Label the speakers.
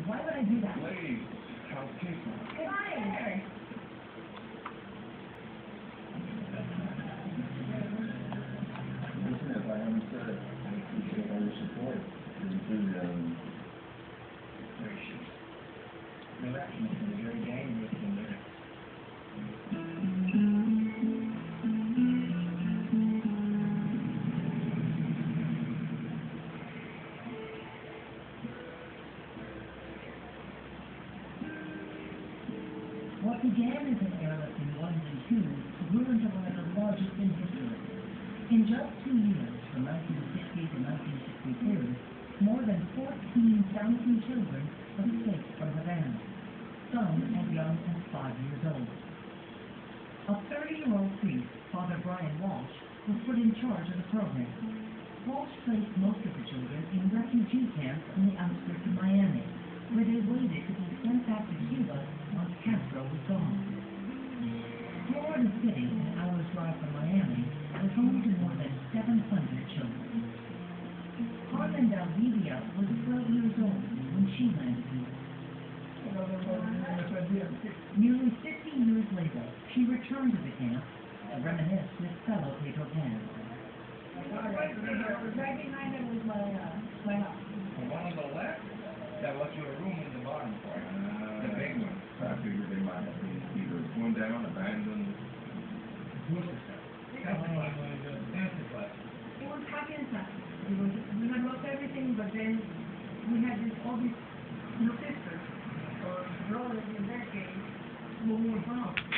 Speaker 1: Why would I do that?
Speaker 2: Ladies, housekeeper.
Speaker 1: Fine.
Speaker 2: Listen, if I haven't said it, I appreciate all your support, your enthusiasm. Gracious. No, that's nothing very dangerous in there.
Speaker 1: What began as an airlift in 1 and 2 grew into one of the largest in history. In just 2 years, from 1960 to 1962, more than 14,000 children escaped from the van, some as young as 5 years old. A 30-year-old priest, Father Brian Walsh, was put in charge of the program. Walsh placed most of the children in refugee camps on the outskirts of Miami, where they waited to be sent back to Cuba once Castro was gone. Florida City, an hour's drive from Miami, was home to more than 700 children. Carmen Valdivia was 12 years old when she landed here. Nearly 50 years later, she returned to the camp to reminisce with fellow Pedro Pan.
Speaker 3: Right behind it was my house.
Speaker 2: The one on the left? That was your room in the bottom part. The big one. I figured they might have been either torn down, abandoned.
Speaker 3: It was packed inside. We had lost everything, but then we had all these sisters, or brothers in that case, who were found.